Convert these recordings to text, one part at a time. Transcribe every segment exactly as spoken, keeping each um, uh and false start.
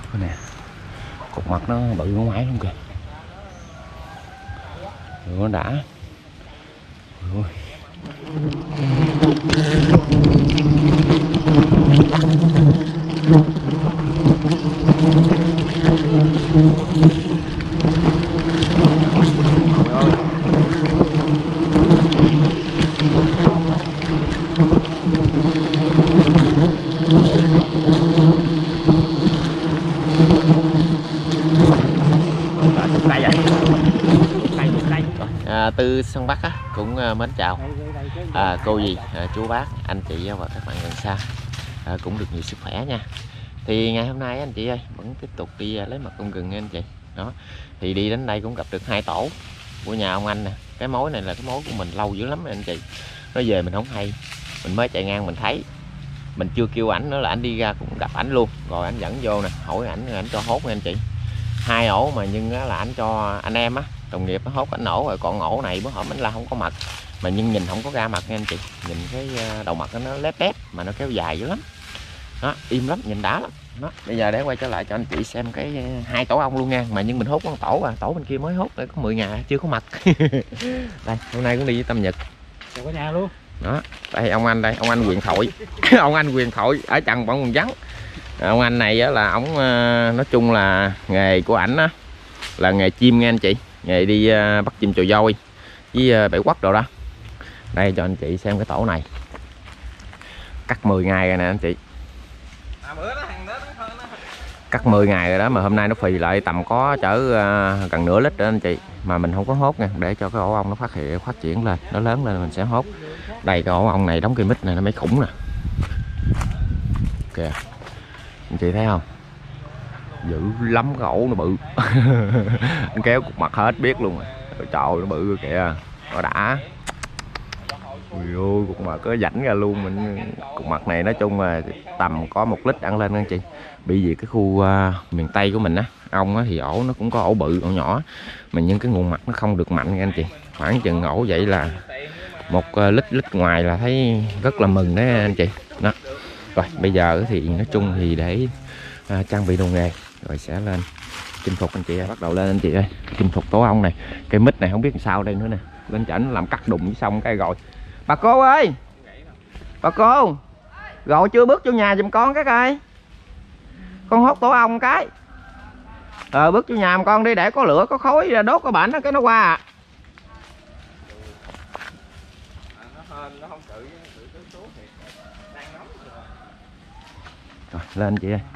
Đây nè, cục mặt nó bự ở ngoài luôn kìa. Rồi nó đã. Rồi. À, Tư sân Bắc á, cũng uh, mến chào à, cô dì, à, chú bác, anh chị và các bạn gần xa, à, cũng được nhiều sức khỏe nha. Thì ngày hôm nay anh chị ơi vẫn tiếp tục đi uh, lấy mật ong gừng nha anh chị. Đó, thì đi đến đây cũng gặp được hai tổ của nhà ông anh nè. Cái mối này là cái mối của mình lâu dữ lắm rồi anh chị. Nó về mình không hay, mình mới chạy ngang mình thấy, mình chưa kêu ảnh nữa là ảnh đi ra cũng gặp ảnh luôn, rồi ảnh dẫn vô nè, hỏi ảnh ảnh cho hốt nha anh chị. Hai ổ mà nhưng là ảnh cho anh em á, đồng nghiệp nó hốt ảnh ổ rồi, còn ổ này bữa hổm ảnh là không có mật, mà nhưng nhìn không có ra mặt nha anh chị. Nhìn cái đầu mặt nó lép lép mà nó kéo dài dữ lắm. Đó, im lắm, nhìn đã lắm. Đó, bây giờ để quay trở lại cho anh chị xem cái hai tổ ong luôn nha, mà nhưng mình hốt con tổ à, tổ bên kia mới hốt để có mười ngày chưa có mật. Đây, hôm nay cũng đi với Tâm Nhật. Chào cả nhà luôn. Đó, đây ông anh đây, ông anh Quyền Thội. Ông anh Quyền Thội ở Trần Quận Quận Vắng. Ông anh này á, là ông nói chung là nghề của ảnh á là nghề chim nha anh chị, nghề đi uh, bắt chim chồi voi với uh, bẫy quất đồ đó. Đây cho anh chị xem cái tổ này, cắt mười ngày rồi nè anh chị, cắt mười ngày rồi đó, mà hôm nay nó phì lại tầm có chở uh, gần nửa lít đó anh chị, mà mình không có hốt nha, để cho cái ổ ong nó phát hiện phát triển lên, nó lớn lên mình sẽ hốt. Đây cái ổ ong này đóng cây mít này nó mấy khủng nè kìa, anh chị thấy không, dữ lắm, cái ổ nó bự. Anh kéo cục mặt hết biết luôn rồi, trời ơi, nó bự kìa, nó đã. Ui ôi, cục mặt có rãnh ra luôn. Mình cục mặt này nói chung là tầm có một lít ăn lên anh chị. Bị vì cái khu uh, miền Tây của mình á, ong á thì ổ nó cũng có ổ bự ổ nhỏ, mà nhưng cái nguồn mặt nó không được mạnh nha anh chị. Khoảng chừng ổ vậy là một uh, lít lít ngoài là thấy rất là mừng đấy anh chị. Đó. Rồi bây giờ thì nói chung thì để uh, trang bị đồ nghề rồi sẽ lên chinh phục anh chị ơi. Bắt đầu lên anh chị ơi, chinh phục tổ ong này. Cây mít này không biết làm sao đây nữa nè, lên chảnh làm cắt đùng với xong cái rồi. Bà cô ơi, bà cô gọi chưa bước vô nhà giùm con cái coi, con hốt tổ ong cái. Ờ bước vô nhà giùm con đi, để có lửa có khói đốt cái bảnh cái nó qua à. Rồi lên chị ơi.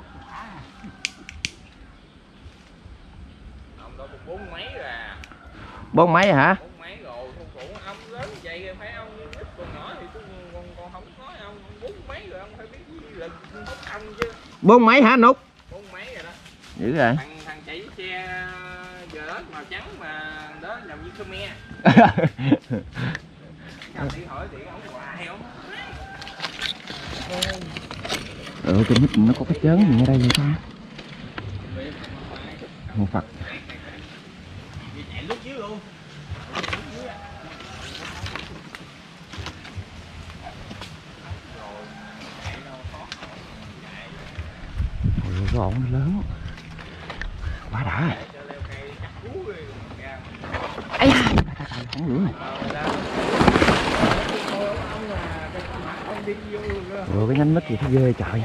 Bốn mấy rồi à. Bốn mấy hả? Bốn mấy rồi, con cụ ông lớn vậy phải ông, ít con nhỏ thì con con, con không nói ông, bốn mấy rồi ông phải biết là hút ông chứ. Bốn mấy hả Nút? Bốn mấy rồi đó. Dữ rồi. Thằng thằng chạy xe giờ đó màu trắng mà đó làm như Khmer. Đi hỏi thì ông hoài không. Ừ, cái mít nó có cái chớn gì ở đây vậy ta? Một Phật. Ôi, cái ổn nó lớn quá đã. Ây da, không lửa này. Rồi cái nhánh mít gì thấy ghê trời.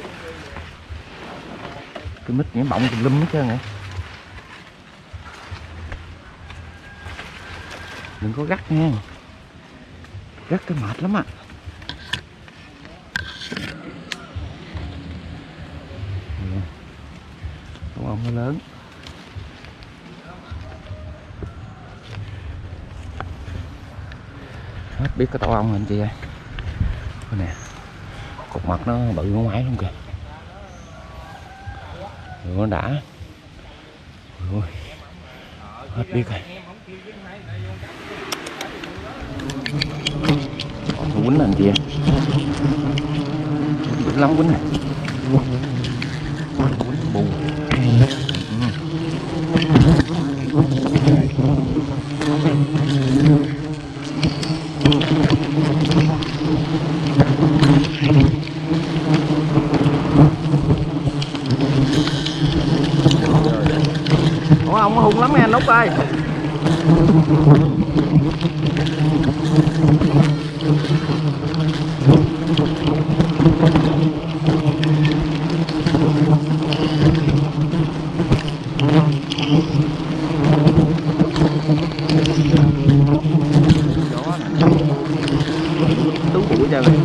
Cái mít nhảy bọng tùm lum hết trơn nè. Đừng có gắt nha, gắt cái mệt lắm à. Tổ ong nó lớn. Hết biết cái tổ ong anh chị ơi. Đây nè, cục mặt nó bự ở ngoài luôn kìa. Rồi nó đã. Rồi. Hết biết rồi. Còn nó quýnh anh chị ơi. Quýnh lắm quýnh này. Quýnh bù. không có hung lắm nha anh Út ơi. Tú bụi cho này.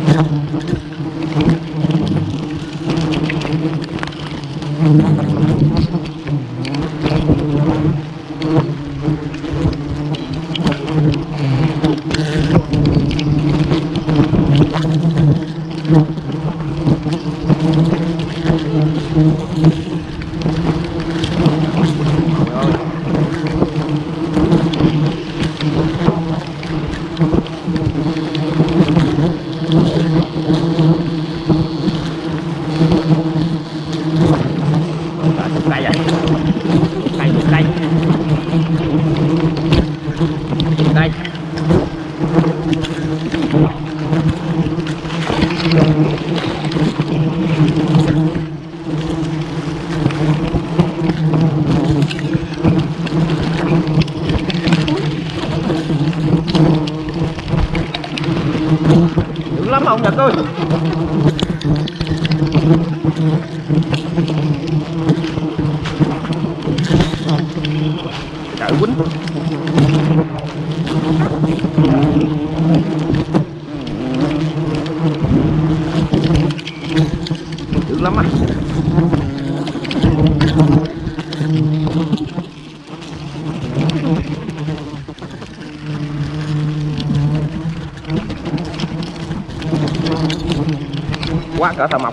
Đây vậy. Đây đây. Đây. Dữ lắm không Nhật ơi. Trời quýnh. Dữ lắm á. Quá cỡ thợ mộc.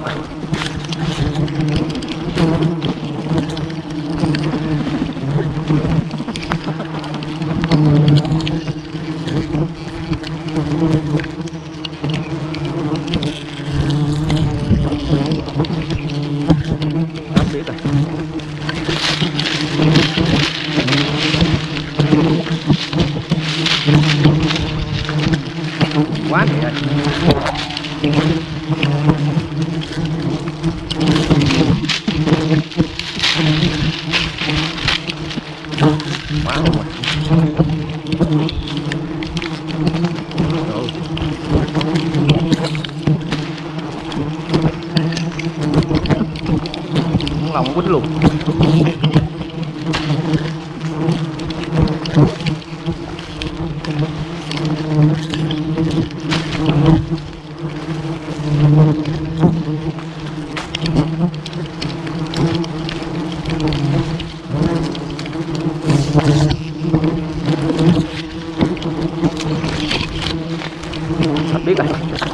Không biết rồi. Quá vậy rồi. Quá luôn rồi. Lòng quýnh luôn. Sắp biết rồi.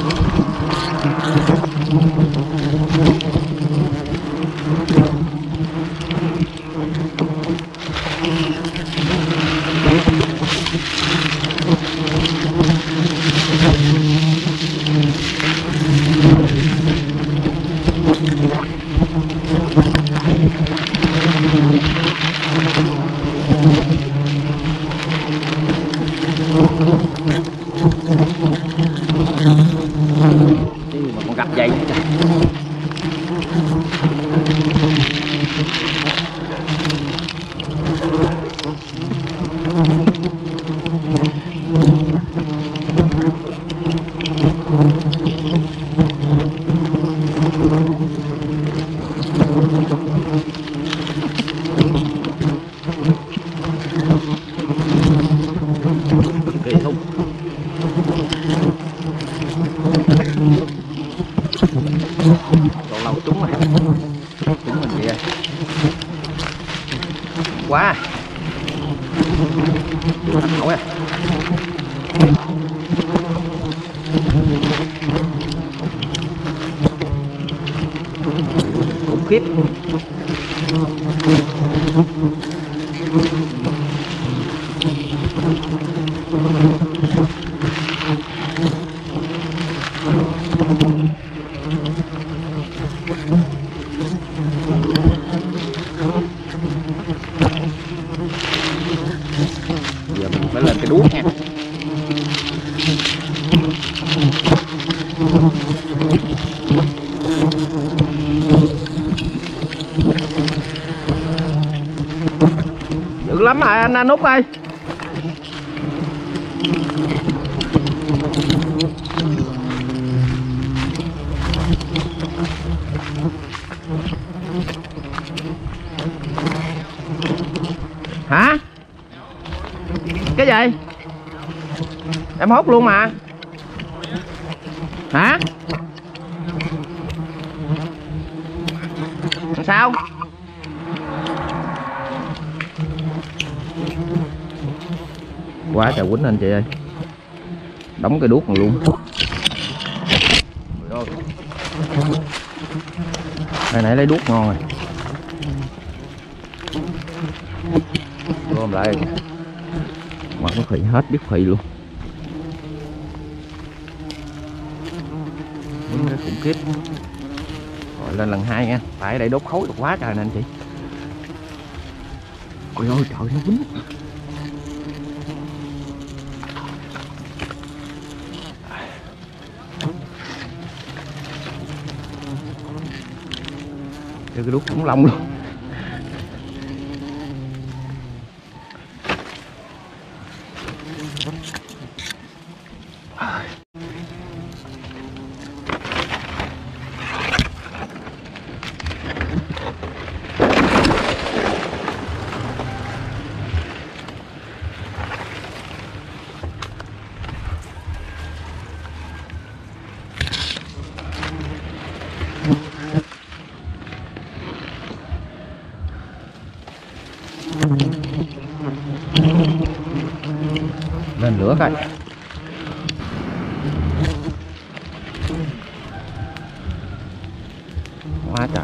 Chứ mà còn gặp vậy. Kỳ không. Lâu lâu trúng rồi. Trúng mình kìa. Quá. Thành nổi à. Khủng khiếp. Giờ mình phải lên cái đuốc nha. Dữ bự lắm rồi anh, anh Út ơi. Hả? Cái gì? Em hốt luôn mà. Hả? Sao? Quá trời quýnh anh chị ơi. Đóng cái đuốc này luôn. Đây nãy lấy đuốc ngon rồi. Gom lại. Mặt nó khỉ hết biết khỉ luôn. Cái khủng khiếp. Rồi lên lần hai nha. Tại ở đây đốt khối được quá trời nè anh chị. Ôi ơi trời nó quýnh. Cho cái đuốc khủng long luôn. Lên lửa coi. Quá trời.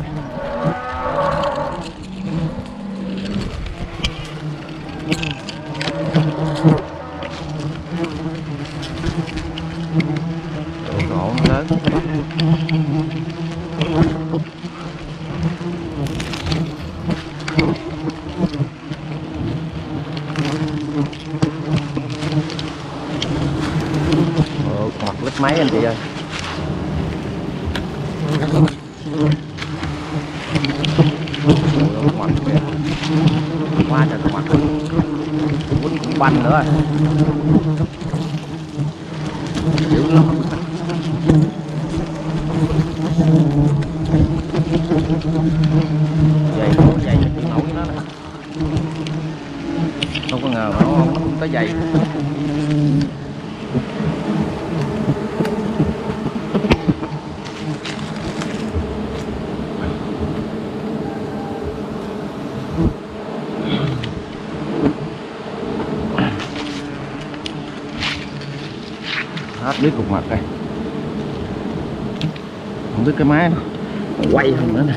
Đồ gỗ lớn. Mặt lít máy anh chị ơi. Quá trời mặt quýnh cũng banh nữa. Dữ lắm. Dày dày chịu nổi nó nè. Không có ngờ nó không tới dày. Hết biết cục mặt đây. Không biết cái máy nó quay không nữa nè.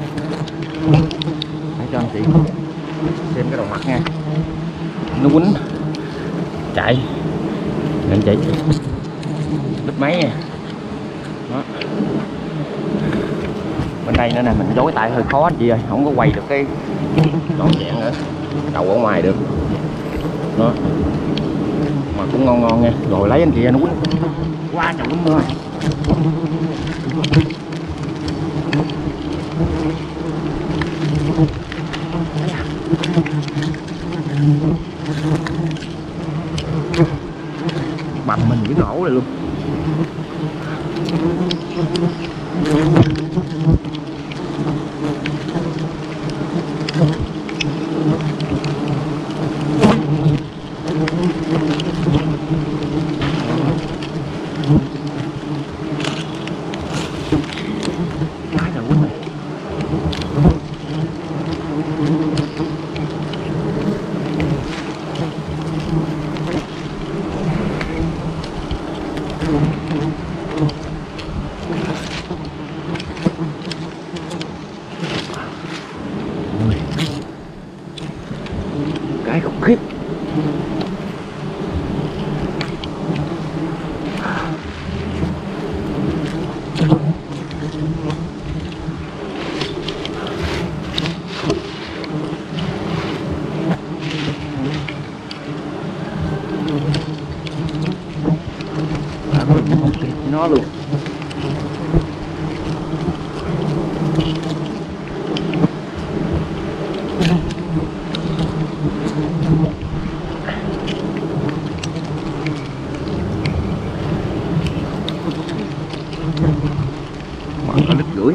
Để cho anh chị xem cái đầu mặt nha. Nó quýnh chạy anh chị. Đứt máy nha. Đó. Bên đây nữa nè, mình dối tay hơi khó anh chị ơi, không có quay được cái trọn vẹn nữa. Đầu ở ngoài được. Đó. Mà cũng ngon ngon nha. Rồi lấy anh chị nó quýnh quá trời đúng rồi. Bầm mình cái nổ này luôn. Quá trời quýnh này. Cái khủng khiếp. Không kịp nó luôn.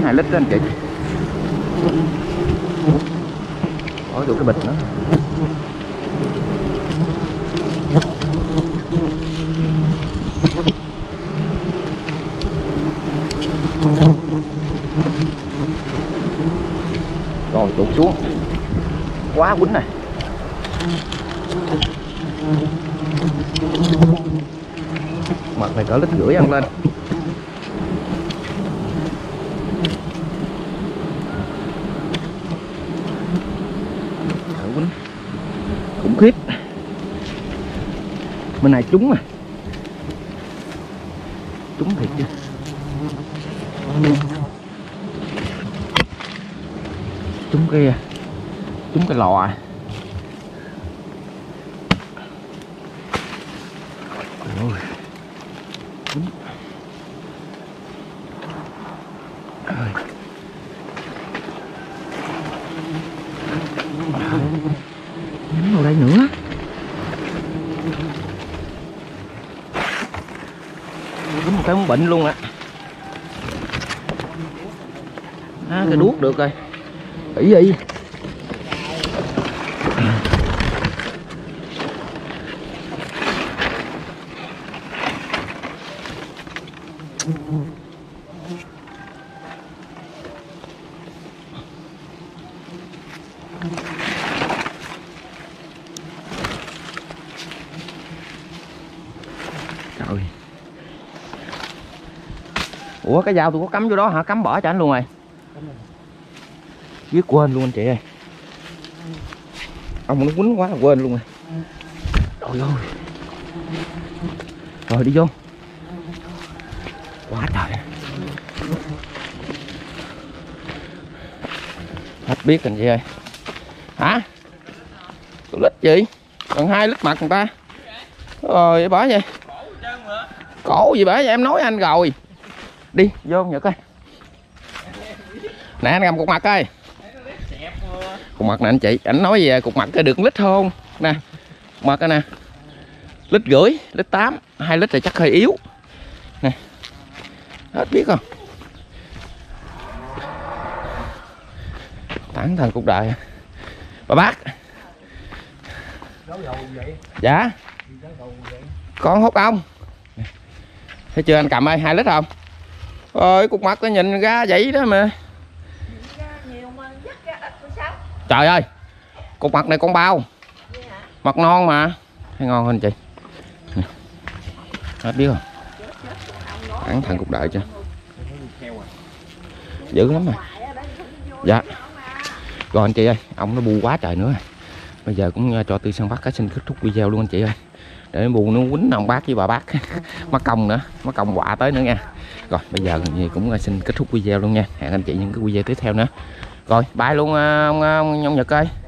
hai lít đó anh chị. Có được cái bịch nữa. Rồi tụt xuống quá quýnh này. Mặt này cỡ lít rưỡi ăn lên. Quýnh khủng khiếp. Bên này trúng à, trúng thiệt chứ. Trúng cái trúng cái lò à. Ôi. Nhắm vào đây nữa. Đúng một cái món bệnh luôn á. À, cái đuốc được rồi. Ý gì? Trời. Ủa cái dao tôi có cắm vô đó hả? Cắm bỏ cho anh luôn rồi. Biết quên luôn anh chị ơi. Ông nó quýnh quá là quên luôn rồi. Trời ơi. Rồi đi vô. Quá trời. Hết biết anh chị ơi. Hả? Có lít gì? Còn hai lít mặt người ta. Rồi bỏ vậy. Cổ gì bả vậy, em nói anh rồi. Đi vô Nhật ơi. Nè anh cầm cục mặt ơi. Cục mặt nè anh chị, ảnh nói về cục mặt cái được lít không? Nè. Cục mặt nè. Lít rưỡi, lít tám, hai lít thì chắc hơi yếu. Nè. Hết biết không? Tán thần cuộc đời. Bà bác. Dạ. Con hút ông. Thấy chưa anh cầm ơi, hai lít không? Ôi cục mặt nó nhìn ra vậy đó mà. Trời ơi. Cục mặt này con bao. Mặt non mà. Thấy ngon hơn chị. Hết biết không? Cắn thằng cục đợi chưa? Dữ lắm rồi. Dạ. Rồi anh chị ơi, ông nó bu quá trời nữa. Bây giờ cũng cho Tư săn bắt cá xin kết thúc video luôn anh chị ơi. Để bù nó quýnh ông bác với bà bác. Mất công nữa, mất công quạ tới nữa nha. Rồi bây giờ thì cũng xin kết thúc video luôn nha. Hẹn anh chị những cái video tiếp theo nữa. Rồi bye luôn ông, ông, ông Nhật ơi.